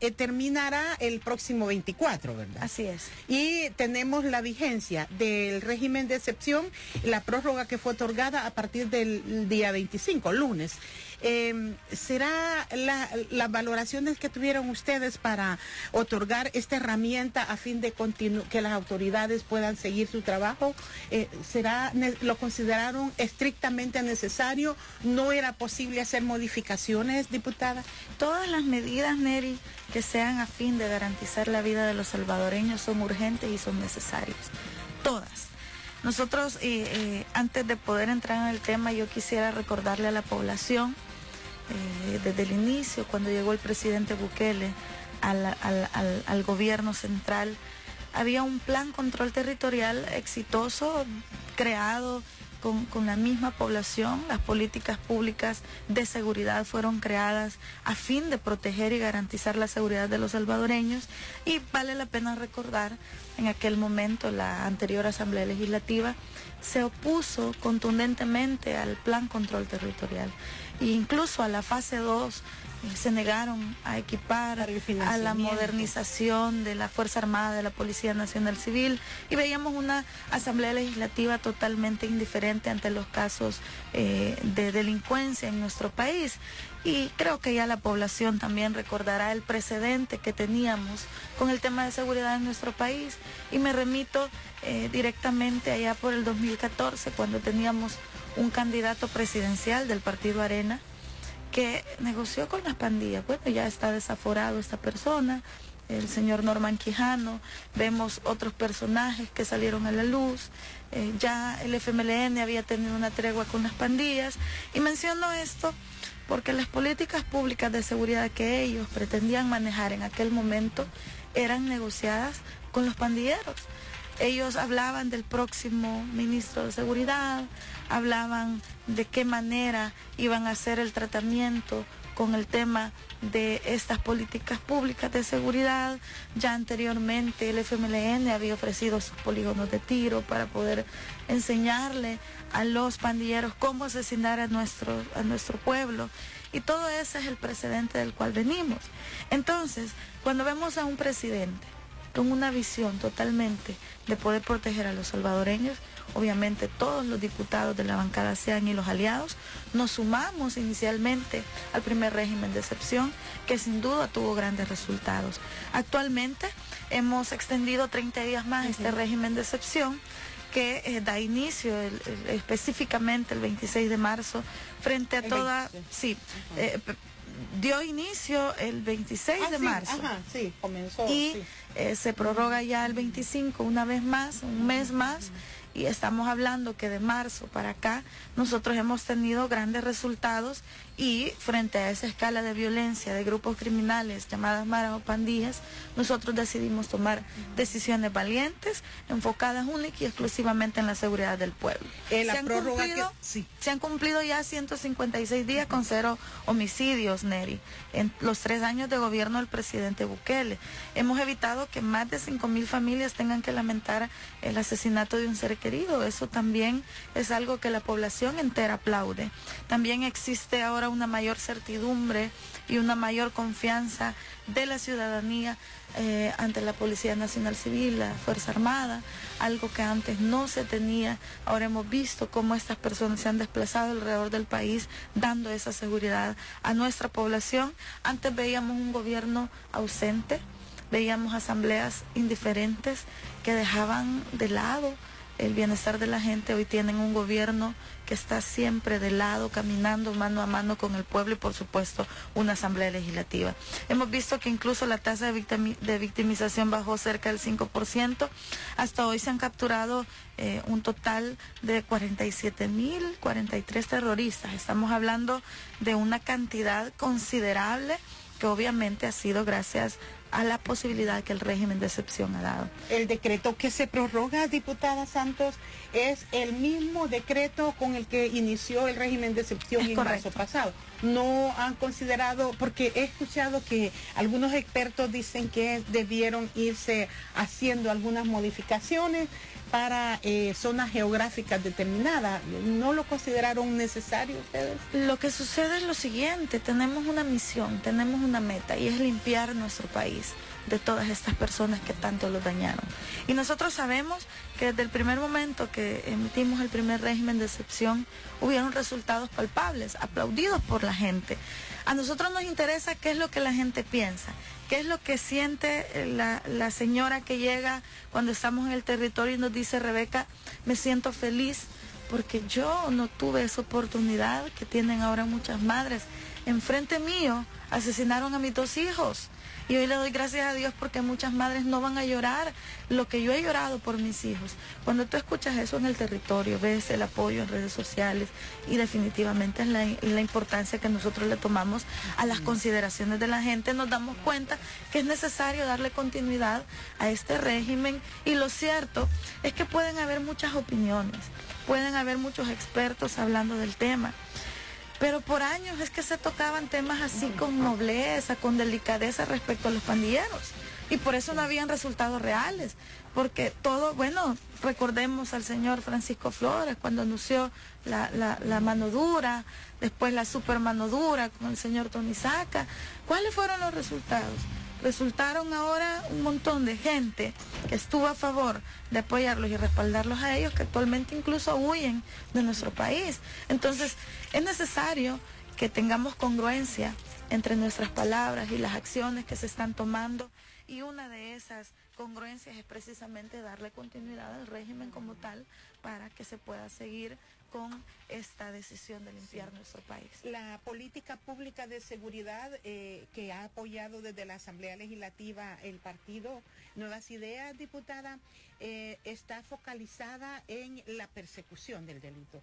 terminará el próximo 24, ¿verdad? Así es. Y tenemos la vigencia del régimen de excepción, la prórroga que fue otorgada a partir del día 25, lunes. ¿Será las valoraciones que tuvieron ustedes para otorgar esta herramienta a fin de que las autoridades puedan seguir su trabajo? ¿Lo consideraron estrictamente necesario? ¿No era posible hacer modificaciones, diputada? Todas las medidas, Neri, que sean a fin de garantizar la vida de los salvadoreños son urgentes y son necesarias. Todas. Nosotros, antes de poder entrar en el tema, yo quisiera recordarle a la población, desde el inicio, cuando llegó el presidente Bukele al gobierno central, había un plan control territorial exitoso, creado con la misma población. Las políticas públicas de seguridad fueron creadas a fin de proteger y garantizar la seguridad de los salvadoreños, y vale la pena recordar, en aquel momento la anterior Asamblea Legislativa se opuso contundentemente al plan control territorial e incluso a la fase 2 se negaron a equipar a la modernización de la Fuerza Armada, de la Policía Nacional Civil, y veíamos una Asamblea Legislativa totalmente indiferente ante los casos de delincuencia en nuestro país. Y creo que ya la población también recordará el precedente que teníamos con el tema de seguridad en nuestro país, y me remito directamente allá por el 2014, cuando teníamos un candidato presidencial del partido Arena que negoció con las pandillas. Bueno, ya está desaforado esta persona, el señor Norman Quijano. Vemos otros personajes que salieron a la luz. Ya el FMLN había tenido una tregua con las pandillas. Y menciono esto porque las políticas públicas de seguridad que ellos pretendían manejar en aquel momento eran negociadas con los pandilleros. Ellos hablaban del próximo ministro de Seguridad, hablaban de qué manera iban a hacer el tratamiento con el tema de estas políticas públicas de seguridad. Ya anteriormente el FMLN había ofrecido sus polígonos de tiro para poder enseñarle a los pandilleros cómo asesinar a nuestro pueblo. Y todo ese es el precedente del cual venimos. Entonces, cuando vemos a un presidente con una visión totalmente de poder proteger a los salvadoreños, obviamente todos los diputados de la bancada SEAN y los aliados nos sumamos inicialmente al primer régimen de excepción, que sin duda tuvo grandes resultados. Actualmente hemos extendido 30 días más este régimen de excepción, que da inicio específicamente el 26 de marzo frente a toda... Sí, dio inicio el 26 de marzo. Ajá, sí, comenzó. Y se prorroga ya el 25, una vez más, un mes más. Y estamos hablando que de marzo para acá nosotros hemos tenido grandes resultados, y frente a esa escala de violencia de grupos criminales llamadas maras o pandillas, nosotros decidimos tomar decisiones valientes, enfocadas única y exclusivamente en la seguridad del pueblo. Se han cumplido ya 156 días con 0 homicidios, Neri, en los 3 años de gobierno del presidente Bukele. Hemos evitado que más de 5.000 familias tengan que lamentar el asesinato de un ser querido. Eso también es algo que la población entera aplaude. También existe ahora una mayor certidumbre y una mayor confianza de la ciudadanía ante la Policía Nacional Civil, la Fuerza Armada, algo que antes no se tenía. Ahora hemos visto cómo estas personas se han desplazado alrededor del país dando esa seguridad a nuestra población. Antes veíamos un gobierno ausente, veíamos asambleas indiferentes que dejaban de lado el bienestar de la gente. Hoy tienen un gobierno que está siempre de lado, caminando mano a mano con el pueblo, y por supuesto una asamblea legislativa. Hemos visto que incluso la tasa de victimización bajó cerca del 5%. Hasta hoy se han capturado un total de 47.043 terroristas. Estamos hablando de una cantidad considerable que obviamente ha sido gracias a la posibilidad que el régimen de excepción ha dado. El decreto que se prorroga, diputada Santos, es el mismo decreto con el que inició el régimen de excepción en marzo pasado. no han considerado, porque he escuchado que algunos expertos dicen que debieron irse haciendo algunas modificaciones para zonas geográficas determinadas. ¿No lo consideraron necesario ustedes? Lo que sucede es lo siguiente: tenemos una misión, tenemos una meta, y es limpiar nuestro país de todas estas personas que tanto lo dañaron. Y nosotros sabemos que desde el primer momento que emitimos el primer régimen de excepción, hubieron resultados palpables, aplaudidos por la gente. A nosotros nos interesa qué es lo que la gente piensa, qué es lo que siente la señora que llega cuando estamos en el territorio y nos dice: Rebeca, me siento feliz porque yo no tuve esa oportunidad que tienen ahora muchas madres. Enfrente mío asesinaron a mis 2 hijos. Y hoy le doy gracias a Dios porque muchas madres no van a llorar lo que yo he llorado por mis hijos. Cuando tú escuchas eso en el territorio, ves el apoyo en redes sociales, y definitivamente es la importancia que nosotros le tomamos a las consideraciones de la gente, nos damos cuenta que es necesario darle continuidad a este régimen. Y lo cierto es que pueden haber muchas opiniones, pueden haber muchos expertos hablando del tema, pero por años es que se tocaban temas así con nobleza, con delicadeza respecto a los pandilleros. Y por eso no habían resultados reales. Porque todo, bueno, recordemos al señor Francisco Flores cuando anunció la mano dura, después la super mano dura con el señor Tony Saca. ¿Cuáles fueron los resultados? Resultaron ahora un montón de gente que estuvo a favor de apoyarlos y respaldarlos a ellos, que actualmente incluso huyen de nuestro país. Entonces, es necesario que tengamos congruencia entre nuestras palabras y las acciones que se están tomando, y una de esas congruencias es precisamente darle continuidad al régimen como tal para que se pueda seguir con esta decisión de limpiar nuestro país. La política pública de seguridad que ha apoyado desde la Asamblea Legislativa el partido Nuevas Ideas, diputada, está focalizada en la persecución del delito.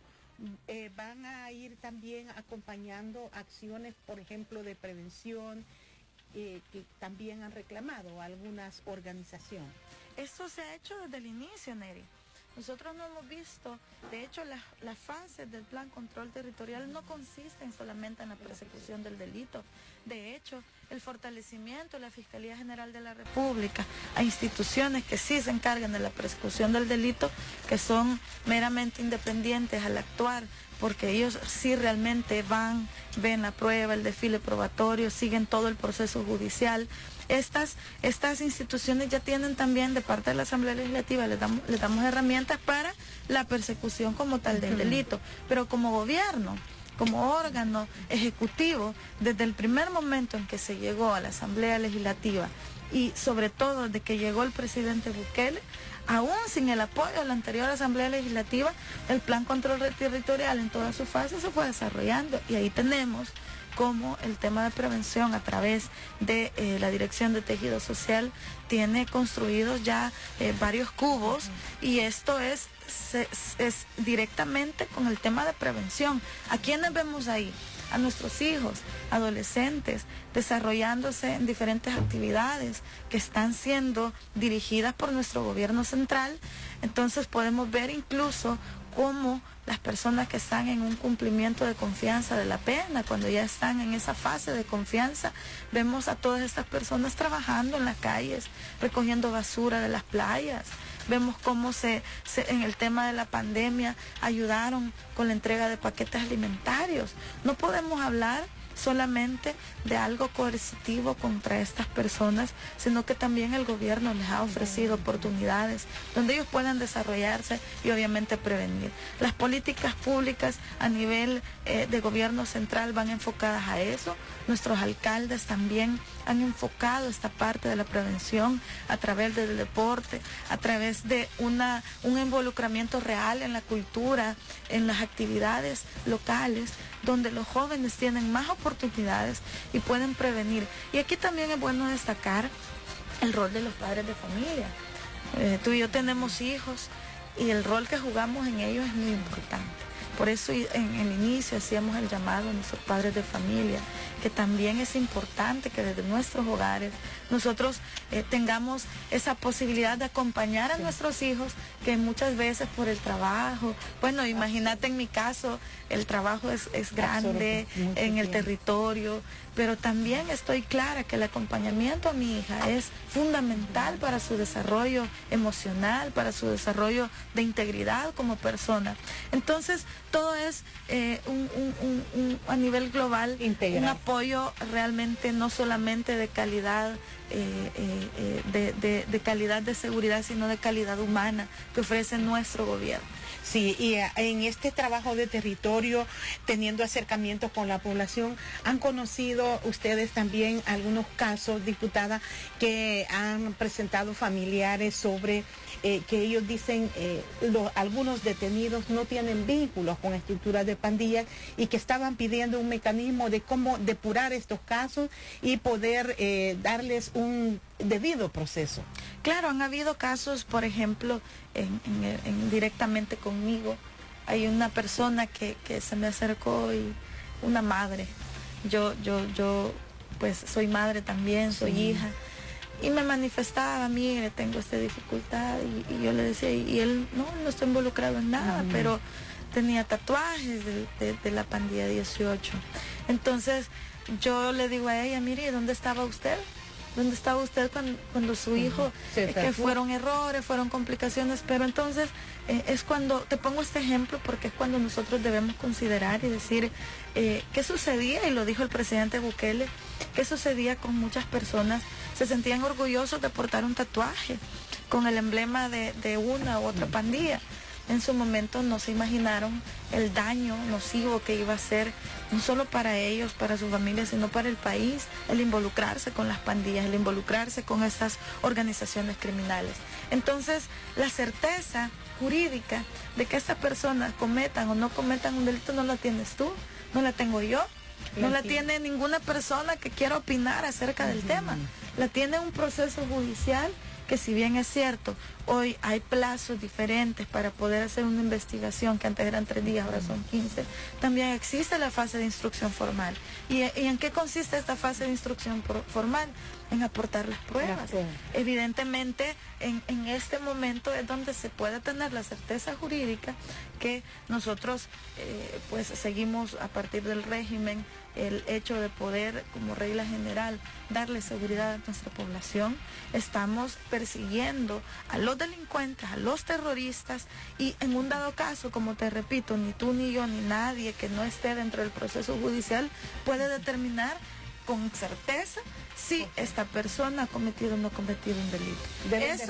Van a ir también acompañando acciones, por ejemplo, de prevención, que también han reclamado algunas organizaciones. Esto se ha hecho desde el inicio, Neri. Nosotros no hemos visto, de hecho, las fases del Plan Control Territorial no consisten solamente en la persecución del delito. De hecho, el fortalecimiento de la Fiscalía General de la República a instituciones que sí se encargan de la persecución del delito, que son meramente independientes al actuar, porque ellos sí realmente ven la prueba, el desfile probatorio, siguen todo el proceso judicial. Estas instituciones ya tienen también de parte de la Asamblea Legislativa, les damos herramientas para la persecución como tal del delito, pero como gobierno, como órgano ejecutivo, desde el primer momento en que se llegó a la Asamblea Legislativa y sobre todo desde que llegó el presidente Bukele, aún sin el apoyo de la anterior Asamblea Legislativa, el Plan Control Territorial en todas sus fases se fue desarrollando, y ahí tenemos como el tema de prevención a través de la Dirección de Tejido Social tiene construidos ya varios cubos, y esto es directamente con el tema de prevención. ¿A quiénes vemos ahí? A nuestros hijos, adolescentes, desarrollándose en diferentes actividades que están siendo dirigidas por nuestro gobierno central. Entonces podemos ver incluso cómo las personas que están en un cumplimiento de confianza de la pena, cuando ya están en esa fase de confianza, vemos a todas estas personas trabajando en las calles, recogiendo basura de las playas. Vemos cómo en el tema de la pandemia ayudaron con la entrega de paquetes alimentarios. No podemos hablar solamente de algo coercitivo contra estas personas, sino que también el gobierno les ha ofrecido oportunidades donde ellos puedan desarrollarse y obviamente prevenir. Las políticas públicas a nivel de gobierno central van enfocadas a eso. Nuestros alcaldes también han enfocado esta parte de la prevención a través del deporte, a través de un involucramiento real en la cultura, en las actividades locales, donde los jóvenes tienen más oportunidades y pueden prevenir. Y aquí también es bueno destacar el rol de los padres de familia. Tú y yo tenemos hijos y el rol que jugamos en ellos es muy importante. Por eso en el inicio hacíamos el llamado a nuestros padres de familia, que también es importante que desde nuestros hogares nosotros tengamos esa posibilidad de acompañar a nuestros hijos, que muchas veces por el trabajo, bueno, imagínate en mi caso, el trabajo es grande en el territorio, pero también estoy clara que el acompañamiento a mi hija es fundamental para su desarrollo emocional, para su desarrollo de integridad como persona. Entonces, todo es a nivel global, integral. Un apoyo realmente no solamente de calidad, de calidad de seguridad, sino de calidad humana que ofrece nuestro gobierno. Sí, y en este trabajo de territorio, teniendo acercamientos con la población, ¿han conocido ustedes también algunos casos, diputada, que han presentado familiares sobre que ellos dicen algunos detenidos no tienen vínculos con estructuras de pandillas y que estaban pidiendo un mecanismo de cómo depurar estos casos y poder darles un debido proceso? Claro, han habido casos, por ejemplo, directamente conmigo. Hay una persona que se me acercó, y una madre. Yo pues soy madre también, soy hija. Y me manifestaba, mire, tengo esta dificultad. Y yo le decía, y él no está involucrado en nada, pero tenía tatuajes de la pandilla 18. Entonces yo le digo a ella, mire, ¿dónde estaba usted? ¿Dónde estaba usted cuando su hijo, que fueron errores, fueron complicaciones? Pero entonces es cuando, te pongo este ejemplo porque es cuando nosotros debemos considerar y decir qué sucedía, y lo dijo el presidente Bukele, qué sucedía con muchas personas, se sentían orgullosos de portar un tatuaje con el emblema de una u otra pandilla. En su momento no se imaginaron el daño nocivo que iba a ser, no solo para ellos, para sus familias, sino para el país, el involucrarse con las pandillas, el involucrarse con estas organizaciones criminales. Entonces, la certeza jurídica de que estas personas cometan o no cometan un delito no la tienes tú, no la tengo yo, no la tiene ninguna persona que quiera opinar acerca del tema. La tiene un proceso judicial que, si bien es cierto, hoy hay plazos diferentes para poder hacer una investigación, que antes eran 3 días, ahora son 15, también existe la fase de instrucción formal. ¿Y en qué consiste esta fase de instrucción formal? En aportar las pruebas. Evidentemente, en este momento es donde se puede tener la certeza jurídica que nosotros pues seguimos a partir del régimen el hecho de poder, como regla general, darle seguridad a nuestra población. Estamos persiguiendo a los delincuentes, a los terroristas, y en un dado caso, como te repito, ni tú ni yo ni nadie que no esté dentro del proceso judicial puede determinar con certeza si esta persona ha cometido o no ha cometido un delito.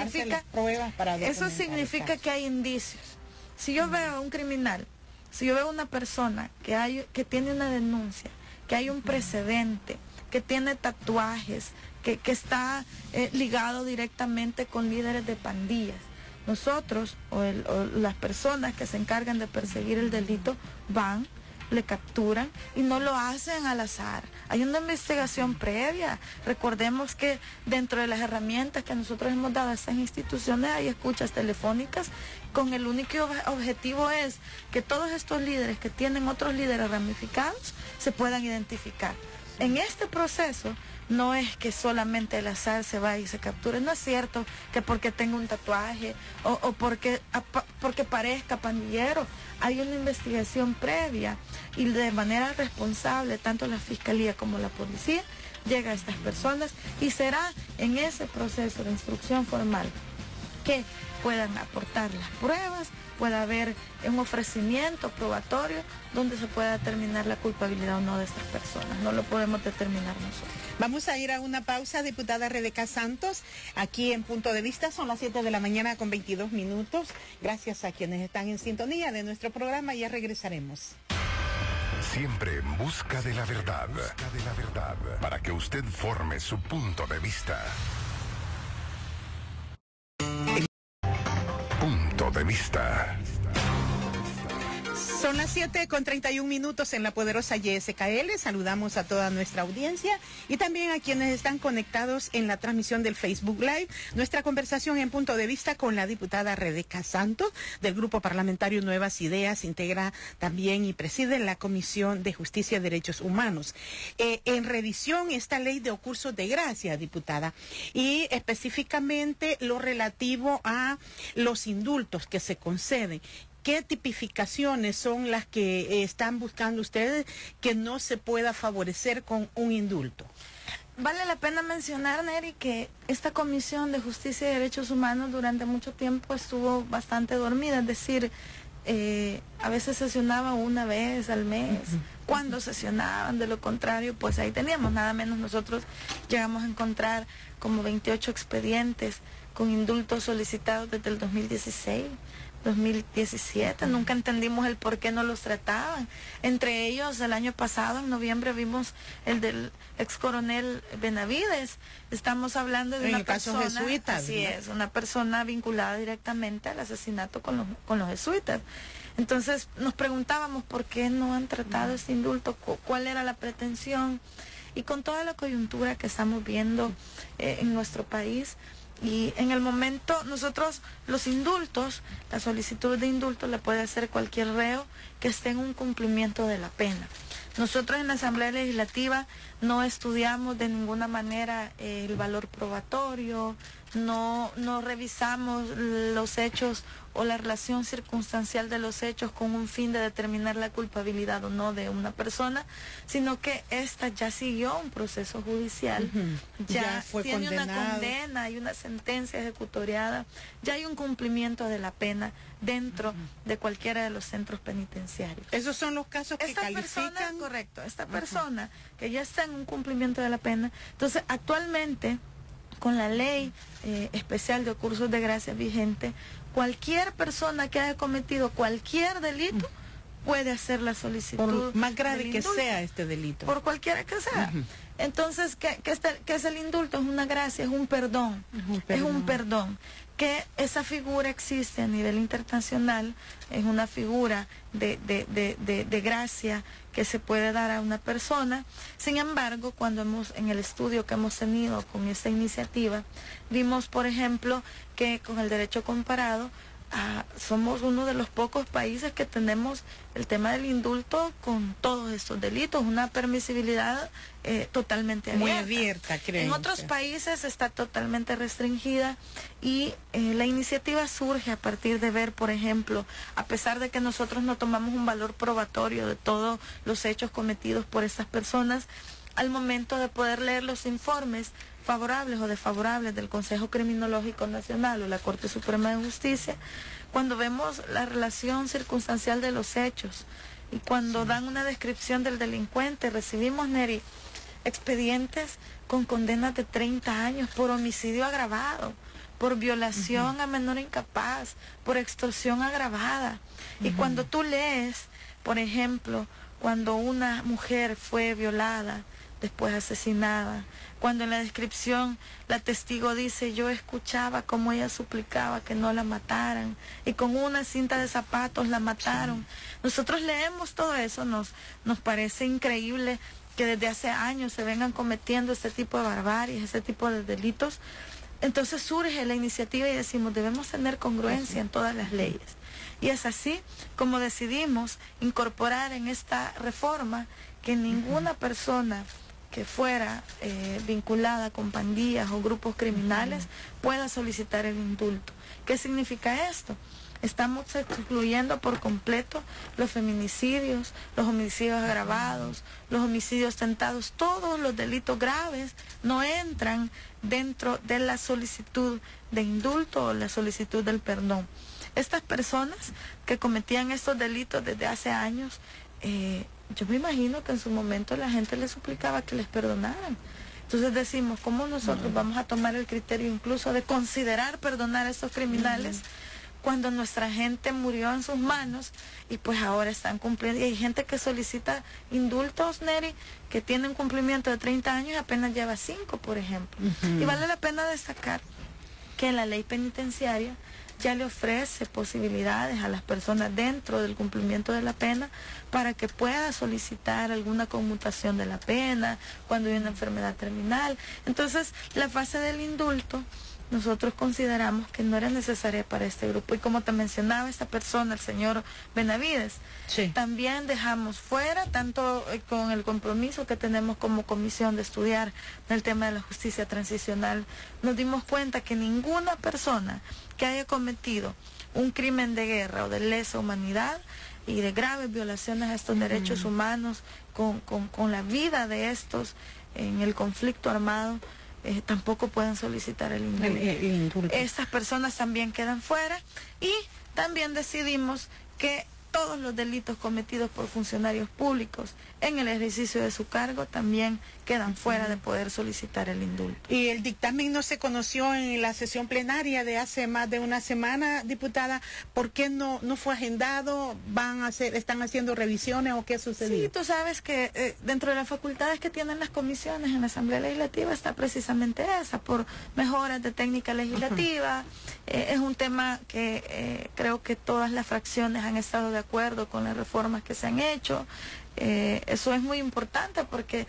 Eso significa que hay indicios. Si yo veo a un criminal, si yo veo a una persona que tiene una denuncia, que hay un precedente, que tiene tatuajes, que está ligado directamente con líderes de pandillas, nosotros o las personas que se encargan de perseguir el delito van, le capturan, y no lo hacen al azar. Hay una investigación previa. Recordemos que dentro de las herramientas que nosotros hemos dado a estas instituciones hay escuchas telefónicas, con el único objetivo es que todos estos líderes que tienen otros líderes ramificados se puedan identificar. En este proceso no es que solamente el azar se va y se capture. No es cierto que porque tenga un tatuaje o porque parezca pandillero. Hay una investigación previa y de manera responsable, tanto la Fiscalía como la Policía llega a estas personas, y será en ese proceso de instrucción formal que puedan aportar las pruebas, pueda haber un ofrecimiento probatorio donde se pueda determinar la culpabilidad o no de estas personas. No lo podemos determinar nosotros. Vamos a ir a una pausa, diputada Rebeca Santos, aquí en Punto de Vista. Son las 7 de la mañana con 22 minutos. Gracias a quienes están en sintonía de nuestro programa. Ya regresaremos. Siempre en busca de la verdad, para que usted forme su punto de vista. Punto de Vista. Son las 7:31 en la poderosa YSKL. Saludamos a toda nuestra audiencia y también a quienes están conectados en la transmisión del Facebook Live. Nuestra conversación en Punto de Vista con la diputada Rebeca Santos del Grupo Parlamentario Nuevas Ideas. Integra también y preside la Comisión de Justicia y Derechos Humanos. En revisión esta ley de cursos de gracia, diputada, y específicamente lo relativo a los indultos que se conceden. ¿Qué tipificaciones son las que están buscando ustedes que no se pueda favorecer con un indulto? Vale la pena mencionar, Neri, que esta Comisión de Justicia y Derechos Humanos durante mucho tiempo estuvo bastante dormida, es decir, a veces sesionaba una vez al mes, cuando sesionaban, de lo contrario, pues ahí teníamos, nada menos nosotros llegamos a encontrar como 28 expedientes con indultos solicitados desde el 2016. 2017, nunca entendimos el por qué no los trataban. Entre ellos, el año pasado, en noviembre, vimos el del ex coronel Benavides. Estamos hablando de una persona, jesuita, así es, una persona vinculada directamente al asesinato con los jesuitas. Entonces, nos preguntábamos por qué no han tratado este indulto, cuál era la pretensión, y con toda la coyuntura que estamos viendo en nuestro país. Y en el momento, nosotros los indultos, la solicitud de indulto la puede hacer cualquier reo que esté en un cumplimiento de la pena. Nosotros en la Asamblea Legislativa no estudiamos de ninguna manera el valor probatorio, no revisamos los hechos o la relación circunstancial de los hechos con un fin de determinar la culpabilidad o no de una persona, sino que ésta ya siguió un proceso judicial, ya fue tiene condenado. Una condena, hay una sentencia ejecutoriada, ya hay un cumplimiento de la pena dentro de cualquiera de los centros penitenciarios. Esos son los casos que califican. Correcto, esta persona que ya está en un cumplimiento de la pena. Entonces, actualmente, con la ley especial de cursos de gracia vigente, cualquier persona que haya cometido cualquier delito puede hacer la solicitud. Por más grave que sea este delito. Por cualquiera que sea. Entonces, ¿qué es el indulto? Es una gracia, es un perdón. Es un perdón. Que esa figura existe a nivel internacional, es una figura de gracia que se puede dar a una persona. Sin embargo, en el estudio que hemos tenido con esta iniciativa, vimos, por ejemplo, que con el derecho comparado, somos uno de los pocos países que tenemos el tema del indulto con todos estos delitos, una permisibilidad totalmente abierta. Muy abierta, creo. En otros países está totalmente restringida y la iniciativa surge a partir de ver, por ejemplo, a pesar de que nosotros no tomamos un valor probatorio de todos los hechos cometidos por estas personas, al momento de poder leer los informes favorables o desfavorables del Consejo Criminológico Nacional o la Corte Suprema de Justicia, cuando vemos la relación circunstancial de los hechos y cuando dan una descripción del delincuente, recibimos, Neri, expedientes con condenas de 30 años por homicidio agravado, por violación a menor incapaz, por extorsión agravada. Y cuando tú lees, por ejemplo, cuando una mujer fue violada, después asesinada, cuando en la descripción la testigo dice, yo escuchaba cómo ella suplicaba que no la mataran y con una cinta de zapatos la mataron. Nosotros leemos todo eso, nos parece increíble que desde hace años se vengan cometiendo este tipo de barbaries, este tipo de delitos. Entonces surge la iniciativa y decimos, debemos tener congruencia en todas las leyes. Y es así como decidimos incorporar en esta reforma que ninguna persona que fuera vinculada con pandillas o grupos criminales pueda solicitar el indulto. ¿Qué significa esto? Estamos excluyendo por completo los feminicidios, los homicidios agravados, los homicidios tentados, todos los delitos graves no entran dentro de la solicitud de indulto o la solicitud del perdón. Estas personas que cometían estos delitos desde hace años, yo me imagino que en su momento la gente les suplicaba que les perdonaran. Entonces decimos, ¿cómo nosotros vamos a tomar el criterio incluso de considerar perdonar a estos criminales cuando nuestra gente murió en sus manos y pues ahora están cumpliendo? Y hay gente que solicita indultos, Neri, que tienen cumplimiento de 30 años y apenas lleva 5, por ejemplo. Y vale la pena destacar que la ley penitenciaria ya le ofrece posibilidades a las personas dentro del cumplimiento de la pena para que pueda solicitar alguna conmutación de la pena cuando hay una enfermedad terminal. Entonces, la fase del indulto nosotros consideramos que no era necesaria para este grupo. Y como te mencionaba esta persona, el señor Benavides, Sí. también dejamos fuera, tanto con el compromiso que tenemos como comisión de estudiar el tema de la justicia transicional, nos dimos cuenta que ninguna persona que haya cometido un crimen de guerra o de lesa humanidad y de graves violaciones a estos derechos humanos con la vida de estos en el conflicto armado, tampoco pueden solicitar el indulto. Estas personas también quedan fuera y también decidimos que todos los delitos cometidos por funcionarios públicos en el ejercicio de su cargo también quedan fuera de poder solicitar el indulto. Y el dictamen no se conoció en la sesión plenaria de hace más de una semana, diputada. ¿Por qué no fue agendado? ¿Están haciendo revisiones o qué sucedió? Sí, tú sabes que dentro de las facultades que tienen las comisiones en la Asamblea Legislativa está precisamente esa, por mejoras de técnica legislativa. Es un tema que creo que todas las fracciones han estado de acuerdo con las reformas que se han hecho. Eso es muy importante porque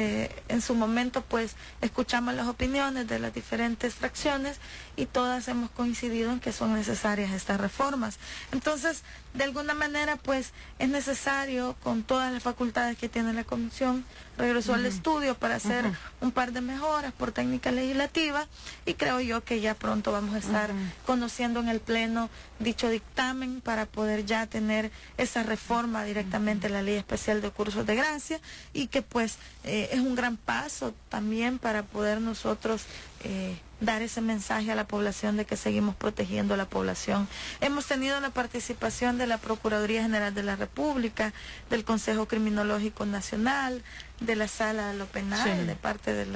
en su momento pues escuchamos las opiniones de las diferentes fracciones y todas hemos coincidido en que son necesarias estas reformas. Entonces, de alguna manera pues es necesario, con todas las facultades que tiene la comisión, regresó al estudio para hacer un par de mejoras por técnica legislativa y creo yo que ya pronto vamos a estar conociendo en el Pleno dicho dictamen para poder ya tener esa reforma directamente en la Ley Especial de Cursos de Gracia y que pues es un gran paso también para poder nosotros dar ese mensaje a la población de que seguimos protegiendo a la población. Hemos tenido la participación de la Procuraduría General de la República, del Consejo Criminológico Nacional, de la Sala de lo Penal, de parte de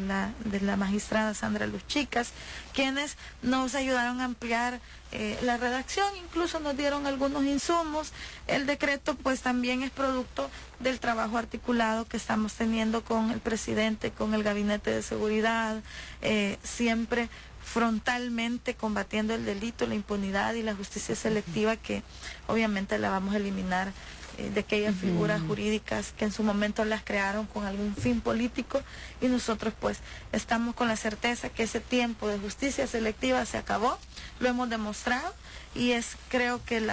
la magistrada Sandra Luz Chicas, quienes nos ayudaron a ampliar la redacción, incluso nos dieron algunos insumos. El decreto pues también es producto del trabajo articulado que estamos teniendo con el presidente, con el Gabinete de Seguridad, siempre frontalmente combatiendo el delito, la impunidad y la justicia selectiva, que obviamente la vamos a eliminar de aquellas figuras jurídicas que en su momento las crearon con algún fin político, y nosotros pues estamos con la certeza que ese tiempo de justicia selectiva se acabó, lo hemos demostrado, y es creo que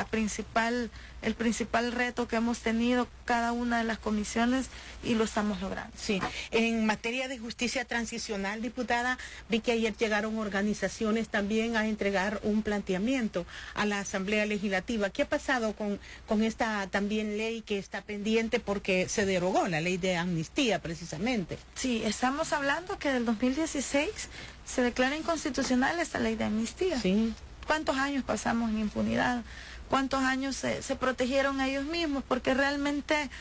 el principal reto que hemos tenido cada una de las comisiones, y lo estamos logrando. Sí, en materia de justicia transicional, diputada, vi que ayer llegaron organizaciones también a entregar un planteamiento a la Asamblea Legislativa. ¿Qué ha pasado con esta también ley que está pendiente porque se derogó la ley de amnistía precisamente? Sí, estamos hablando que del 2016 se declara inconstitucional esta ley de amnistía. Sí. ¿Cuántos años pasamos en impunidad? ¿Cuántos años se protegieron a ellos mismos? Porque realmente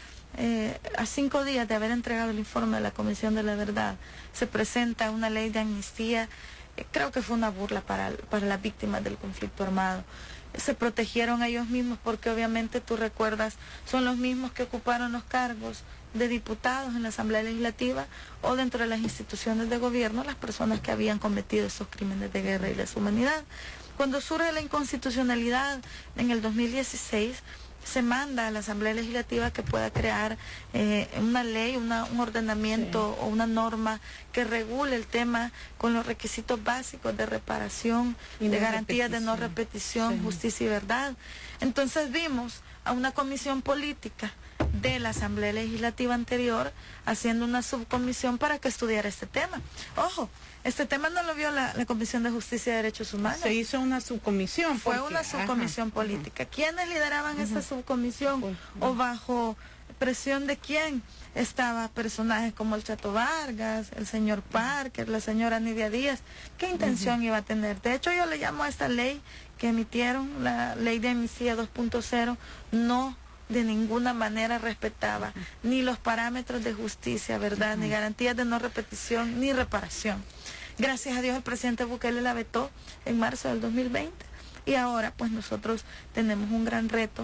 a 5 días de haber entregado el informe de la Comisión de la Verdad, se presenta una ley de amnistía. Creo que fue una burla para las víctimas del conflicto armado. Se protegieron a ellos mismos porque obviamente tú recuerdas, son los mismos que ocuparon los cargos de diputados en la Asamblea Legislativa o dentro de las instituciones de gobierno, las personas que habían cometido esos crímenes de guerra y lesa humanidad. Cuando surge la inconstitucionalidad en el 2016, se manda a la Asamblea Legislativa que pueda crear una ley, un ordenamiento o una norma que regule el tema con los requisitos básicos de reparación, de garantías de no repetición, justicia y verdad. Entonces vimos a una comisión política de la Asamblea Legislativa anterior haciendo una subcomisión para que estudiara este tema. Ojo, este tema no lo vio la Comisión de Justicia y Derechos Humanos. Se hizo una subcomisión. Fue una subcomisión política. ¿Quiénes lideraban esa subcomisión? ¿O bajo presión de quién? Estaba personajes como el Chato Vargas, el señor Parker, la señora Nidia Díaz. ¿Qué intención iba a tener? De hecho, yo le llamo a esta ley que emitieron, la ley de amnistía 2.0, no de ninguna manera respetaba ni los parámetros de justicia, ¿verdad? Ni garantías de no repetición, ni reparación. Gracias a Dios el presidente Bukele la vetó en marzo del 2020 y ahora pues nosotros tenemos un gran reto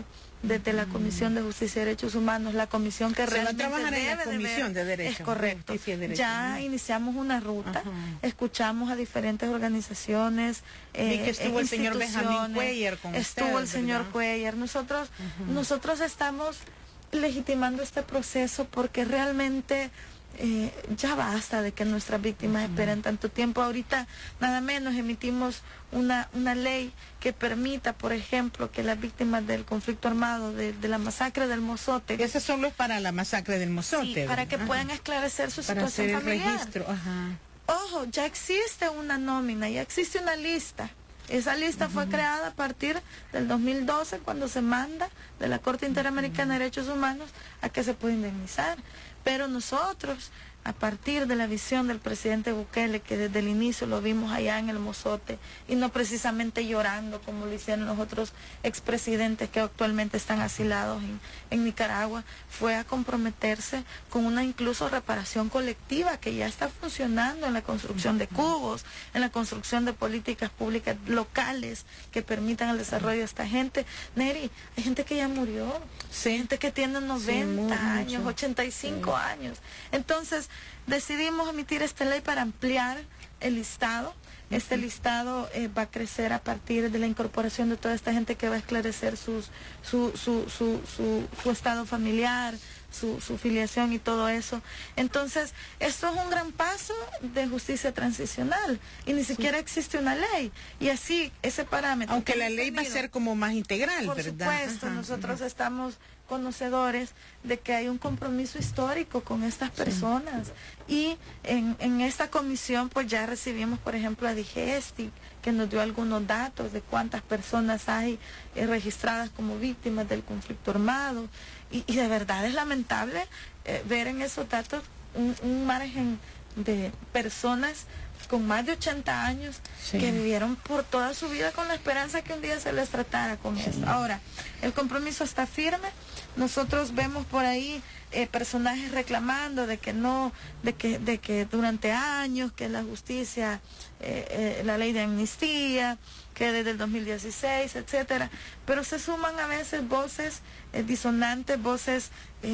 desde la Comisión de Justicia y Derechos Humanos, la comisión que realmente va a trabajar en la debe Comisión de ver. Derechos. Es correcto. Ya iniciamos una ruta, escuchamos a diferentes organizaciones, vi que estuvo el señor Benjamín Cuellar con estuvo usted, el señor ¿verdad? Cuellar. Nosotros estamos legitimando este proceso porque realmente ya basta de que nuestras víctimas esperen tanto tiempo. Ahorita nada menos emitimos una ley que permita, por ejemplo, que las víctimas del conflicto armado, de la masacre del Mozote, Esos son los para la masacre del Mozote. sí, para que Ajá. puedan esclarecer su Para situación hacer el familiar. registro. Ajá. Ojo, ya existe una nómina, ya existe una lista. Esa lista fue creada a partir del 2012, cuando se manda de la Corte Interamericana de Derechos Humanos a que se pueda indemnizar. Pero nosotros, a partir de la visión del presidente Bukele, que desde el inicio lo vimos allá en el Mozote, y no precisamente llorando como lo hicieron los otros expresidentes que actualmente están asilados en Nicaragua, fue a comprometerse con una incluso reparación colectiva que ya está funcionando en la construcción de cubos, en la construcción de políticas públicas locales que permitan el desarrollo de esta gente. Neri, hay gente que ya murió, gente que tiene 90 años, 85 años. Entonces, decidimos emitir esta ley para ampliar el listado. Este listado va a crecer a partir de la incorporación de toda esta gente que va a esclarecer su estado familiar, su filiación y todo eso. Entonces, esto es un gran paso de justicia transicional y ni siquiera existe una ley. Y así, ese parámetro... Aunque la ley va a ser como más integral, por ¿verdad? supuesto, nosotros estamos conocedores de que hay un compromiso histórico con estas personas y en esta comisión pues ya recibimos, por ejemplo, a Digesti, que nos dio algunos datos de cuántas personas hay registradas como víctimas del conflicto armado y de verdad es lamentable ver en esos datos un margen de personas con más de 80 años que vivieron por toda su vida con la esperanza que un día se les tratara con eso. Ahora, el compromiso está firme. Nosotros vemos por ahí personajes reclamando de que no, de que durante años, que la justicia, la ley de amnistía, que desde el 2016, etcétera, pero se suman a veces voces disonantes, voces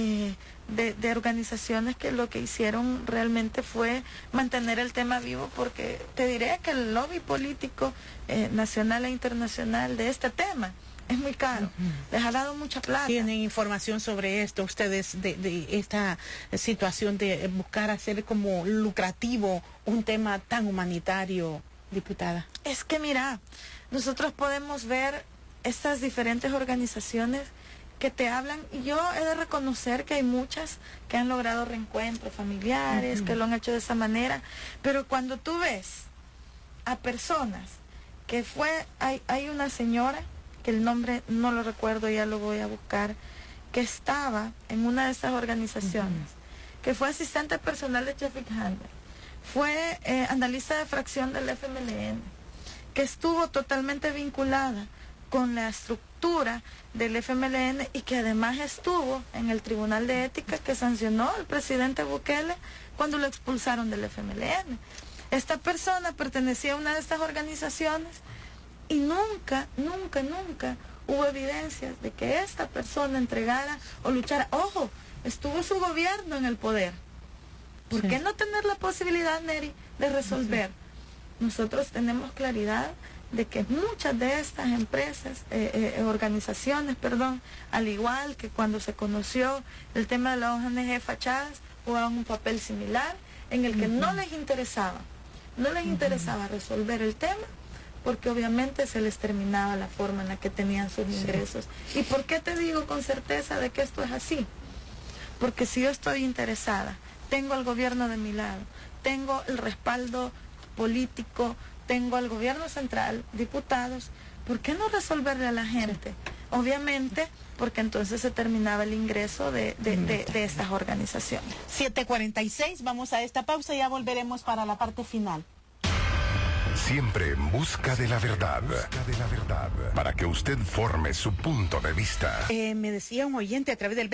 de organizaciones que lo que hicieron realmente fue mantener el tema vivo, porque te diré que el lobby político nacional e internacional de este tema es muy caro, les ha dado mucha plata. ¿Tienen información sobre esto ustedes, de esta situación de buscar hacer como lucrativo un tema tan humanitario, diputada? Es que mira, nosotros podemos ver estas diferentes organizaciones que te hablan, y yo he de reconocer que hay muchas que han logrado reencuentros familiares, que lo han hecho de esa manera, pero cuando tú ves a personas que hay una señora, que el nombre no lo recuerdo, ya lo voy a buscar, que estaba en una de estas organizaciones, que fue asistente personal de Chefik Handler, fue analista de fracción del FMLN, que estuvo totalmente vinculada con la estructura del FMLN y que además estuvo en el Tribunal de Ética que sancionó al presidente Bukele cuando lo expulsaron del FMLN. Esta persona pertenecía a una de estas organizaciones y nunca hubo evidencias de que esta persona entregara o luchara. Ojo, estuvo su gobierno en el poder. ¿Por qué no tener la posibilidad, Neri, de resolver? Nosotros tenemos claridad de que muchas de estas empresas, organizaciones, al igual que cuando se conoció el tema de las ONG fachadas, jugaban un papel similar en el que no les interesaba resolver el tema, porque obviamente se les terminaba la forma en la que tenían sus ingresos. ¿Y por qué te digo con certeza de que esto es así? Porque si yo estoy interesada, tengo al gobierno de mi lado, tengo el respaldo político, tengo al gobierno central, diputados, ¿por qué no resolverle a la gente? Obviamente, porque entonces se terminaba el ingreso de estas organizaciones. 7:46, vamos a esta pausa y ya volveremos para la parte final. Siempre en busca de la verdad. Para que usted forme su punto de vista. Me decía un oyente a través del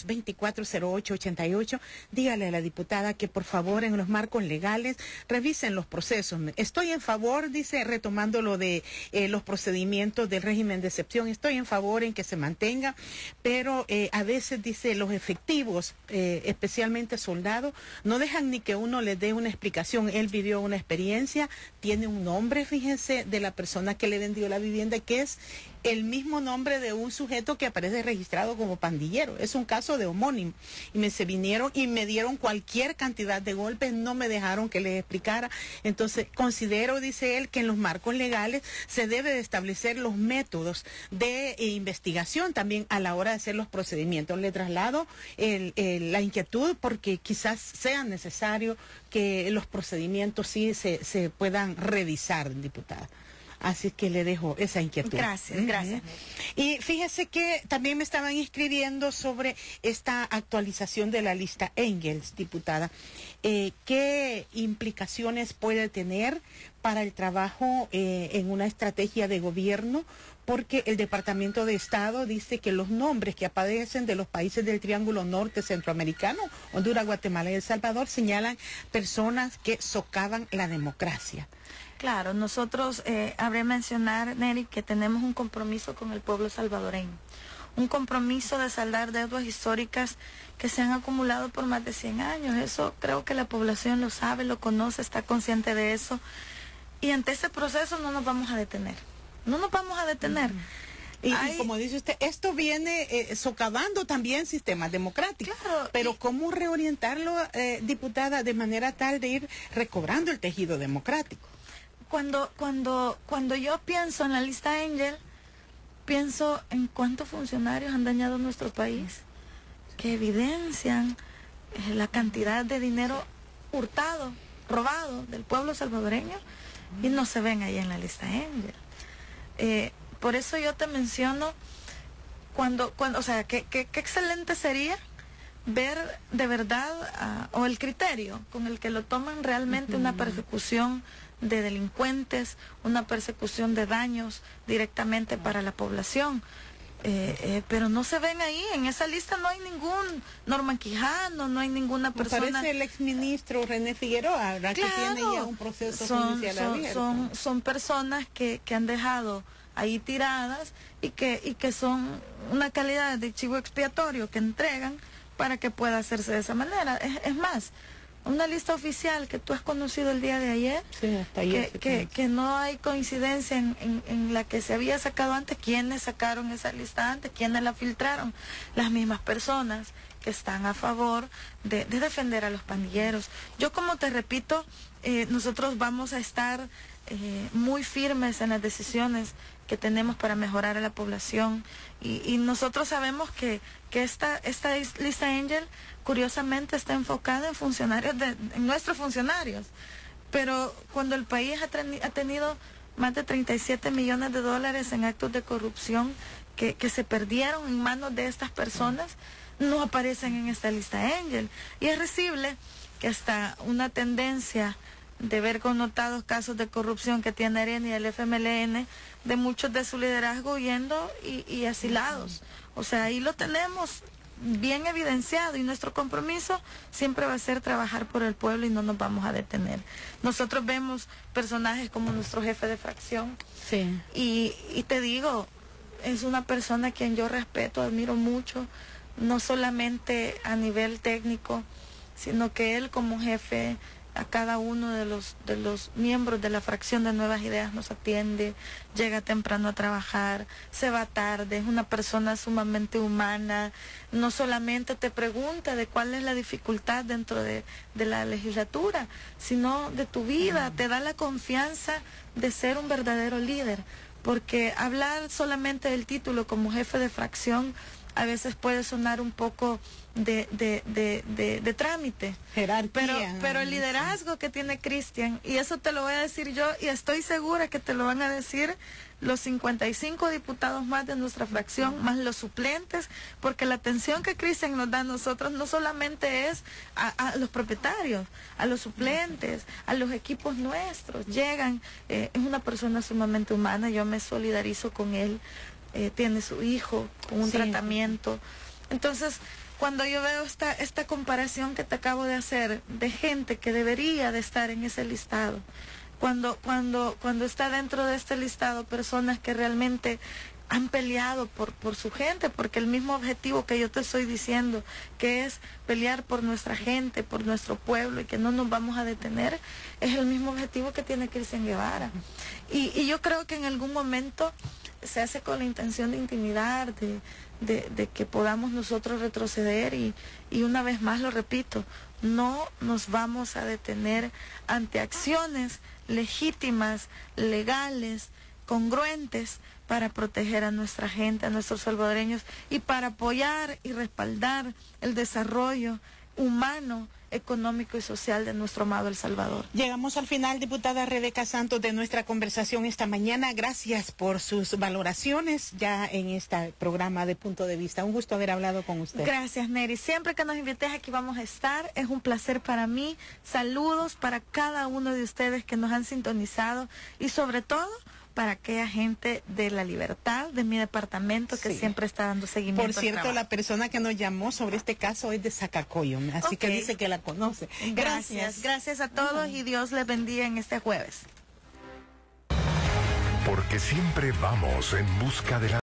22-2408-88, dígale a la diputada que por favor en los marcos legales revisen los procesos. Estoy en favor, dice, retomando lo de los procedimientos del régimen de excepción, estoy en favor en que se mantenga, pero a veces, dice, los efectivos, especialmente soldados, no dejan ni que uno les dé una explicación. Él vivió una experiencia, tiene un nombre, fíjense, de la persona que le vendió la vivienda, que es el mismo nombre de un sujeto que aparece registrado como pandillero. Es un caso de homónimo. Y se vinieron y me dieron cualquier cantidad de golpes, no me dejaron que les explicara. Entonces, considero, dice él, que en los marcos legales se debe de establecer los métodos de investigación también a la hora de hacer los procedimientos. Le traslado la inquietud porque quizás sea necesario que los procedimientos sí se puedan revisar, diputada. Así que le dejo esa inquietud. Gracias, gracias. Y fíjese que también me estaban inscribiendo sobre esta actualización de la lista Engels, diputada. ¿Qué implicaciones puede tener para el trabajo en una estrategia de gobierno? Porque el Departamento de Estado dice que los nombres que aparecen de los países del Triángulo Norte Centroamericano, Honduras, Guatemala y El Salvador, señalan personas que socavan la democracia. Claro, nosotros, habré mencionar, Neri, que tenemos un compromiso con el pueblo salvadoreño. Un compromiso de saldar deudas históricas que se han acumulado por más de 100 años. Eso creo que la población lo sabe, lo conoce, está consciente de eso. Y ante ese proceso no nos vamos a detener. No nos vamos a detener. Y como dice usted, esto viene socavando también sistemas democráticos. Claro, pero ¿cómo reorientarlo, diputada, de manera tal de ir recobrando el tejido democrático? Cuando yo pienso en la lista Engel, pienso en cuántos funcionarios han dañado nuestro país, que evidencian la cantidad de dinero hurtado, robado del pueblo salvadoreño, y no se ven ahí en la lista Engel. Por eso yo te menciono o sea, qué excelente sería ver de verdad o el criterio con el que lo toman realmente una persecución de delincuentes, una persecución de daños directamente para la población. Pero no se ven ahí, en esa lista no hay ningún Norman Quijano, no hay ninguna persona. Parece el exministro René Figueroa, ¿verdad? Claro, que tiene ya un proceso judicial abierto. Son personas que han dejado ahí tiradas y que son una calidad de chivo expiatorio que entregan para que pueda hacerse de esa manera. Es más, una lista oficial que tú has conocido el día de ayer, sí, hasta ayer que no hay coincidencia en la que se había sacado antes, quiénes sacaron esa lista antes, quiénes la filtraron, las mismas personas que están a favor de defender a los pandilleros. Yo, como te repito, nosotros vamos a estar muy firmes en las decisiones que tenemos para mejorar a la población y nosotros sabemos que esta lista Engel curiosamente está enfocada en funcionarios, en nuestros funcionarios, pero cuando el país ha tenido más de 37 millones de dólares en actos de corrupción que se perdieron en manos de estas personas, no aparecen en esta lista Engel. Y es risible que hasta una tendencia de ver connotados casos de corrupción que tiene Arena y el FMLN, de muchos de su liderazgo huyendo y asilados. O sea, ahí lo tenemos bien evidenciado y nuestro compromiso siempre va a ser trabajar por el pueblo y no nos vamos a detener. Nosotros vemos personajes como nuestro jefe de fracción, sí. y te digo, es una persona a quien yo respeto, admiro mucho, no solamente a nivel técnico, sino que él como jefe a cada uno de los miembros de la fracción de Nuevas Ideas nos atiende, llega temprano a trabajar, se va tarde, es una persona sumamente humana, no solamente te pregunta de cuál es la dificultad dentro de la legislatura, sino de tu vida, te da la confianza de ser un verdadero líder, porque hablar solamente del título como jefe de fracción a veces puede sonar un poco de trámite. Jerarquía. Pero el liderazgo que tiene Cristian, y eso te lo voy a decir yo, y estoy segura que te lo van a decir los 55 diputados más de nuestra fracción, más los suplentes, porque la atención que Cristian nos da a nosotros no solamente es a los propietarios, a los suplentes, a los equipos nuestros. Llegan, es una persona sumamente humana, yo me solidarizo con él, tiene su hijo con un tratamiento. Entonces, cuando yo veo esta comparación que te acabo de hacer de gente que debería de estar en ese listado, cuando está dentro de este listado personas que realmente han peleado por su gente, porque el mismo objetivo que yo te estoy diciendo, que es pelear por nuestra gente, por nuestro pueblo, y que no nos vamos a detener, es el mismo objetivo que tiene Cristian Guevara. Y yo creo que en algún momento se hace con la intención de intimidar, de que podamos nosotros retroceder, y una vez más lo repito, no nos vamos a detener ante acciones legítimas, legales, congruentes, para proteger a nuestra gente, a nuestros salvadoreños, y para apoyar y respaldar el desarrollo humano, económico y social de nuestro amado El Salvador. Llegamos al final, diputada Rebeca Santos, de nuestra conversación esta mañana. Gracias por sus valoraciones ya en este programa de Punto de Vista. Un gusto haber hablado con usted. Gracias, Neri. Siempre que nos invites aquí vamos a estar. Es un placer para mí. Saludos para cada uno de ustedes que nos han sintonizado, y sobre todo para aquella gente de La Libertad, de mi departamento, que siempre está dando seguimiento. Por cierto, la persona que nos llamó sobre este caso es de Zacacoyo, así que dice que la conoce. Gracias a todos, y Dios les bendiga en este jueves. Porque siempre vamos en busca de la